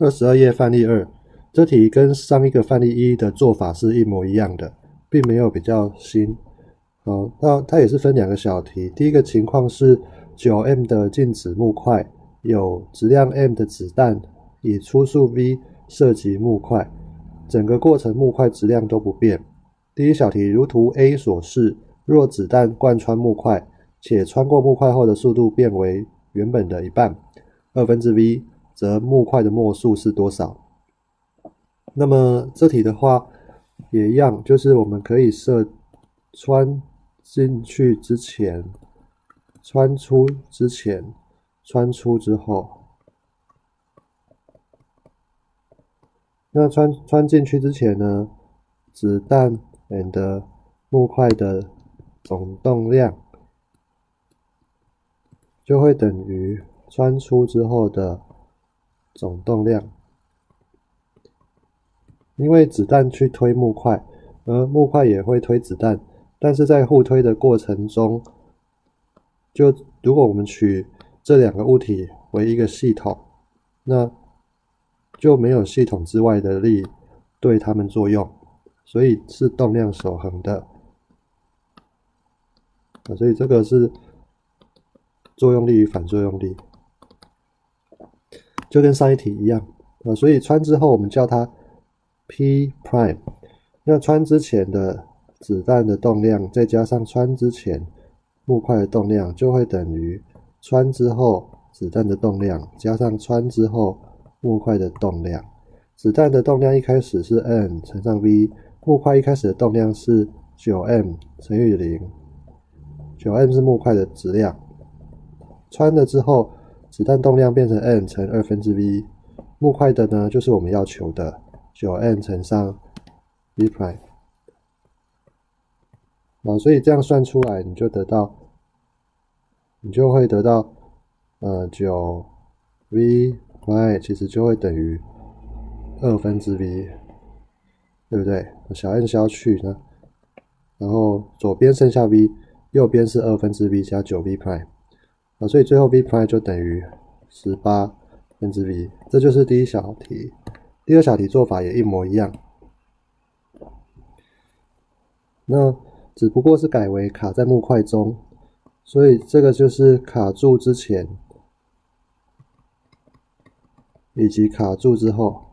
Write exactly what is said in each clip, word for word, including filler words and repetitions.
二十二页范例二，这题跟上一个范例一的做法是一模一样的，并没有比较新。好，那它也是分两个小题。第一个情况是 九 M 的静止木块，有质量 M 的子弹，以初速 v 射击木块，整个过程木块质量都不变。第一小题如图 A 所示，若子弹贯穿木块，且穿过木块后的速度变为原本的一半，二分之 v， 则木块的末速是多少？那么这题的话也一样，就是我们可以设穿进去之前、穿出之前、穿出之后。那穿穿进去之前呢，子弹 and 木块的总动量就会等于穿出之后的总动量。因为子弹去推木块，而木块也会推子弹，但是在互推的过程中，就如果我们取这两个物体为一个系统，那就没有系统之外的力对它们作用，所以是动量守恒的。啊，所以这个是作用力与反作用力，就跟上一题一样。啊，所以穿之后我们叫它 P prime， 那穿之前的子弹的动量再加上穿之前木块的动量，就会等于穿之后子弹的动量加上穿之后木块的动量。子弹的动量一开始是 N 乘上 V， 木块一开始的动量是 九 M 乘以零， 九 M 是木块的质量。穿了之后，子弹动量变成 N 乘二分之 V， 木块的呢就是我们要求的 九 M 乘上 V prime。啊，所以这样算出来，你就得到，你就会得到，呃，九 V prime 其实就会等于二分之 V， 对不对？小 n 消去呢，然后左边剩下 V， 右边是二分之 V 加九 V prime， 啊，所以最后 V prime 就等于十八分之 V， 这就是第一小题。第二小题做法也一模一样，那只不过是改为卡在木块中，所以这个就是卡住之前以及卡住之后。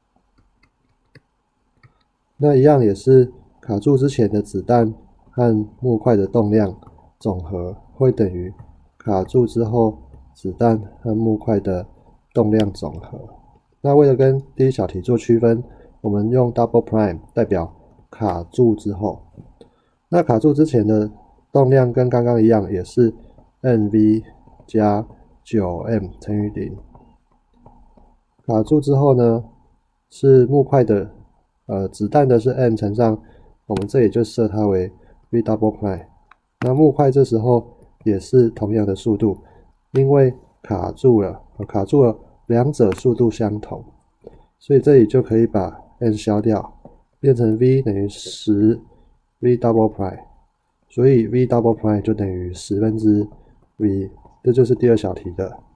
那一样也是卡住之前的子弹和木块的动量总和会等于卡住之后子弹和木块的动量总和。那为了跟第一小题做区分，我们用 double prime 代表卡住之后。那卡住之前的动量跟刚刚一样，也是 N V 加 九 M 乘以零。卡住之后呢，是木块的呃，子弹的是 N 乘上，我们这里就设它为 V double prime。那木块这时候也是同样的速度，因为卡住了，卡住了，两者速度相同，所以这里就可以把 N 消掉，变成 V 等于十 V double prime， 所以 V double prime 就等于十分之 V， 这就是第二小题的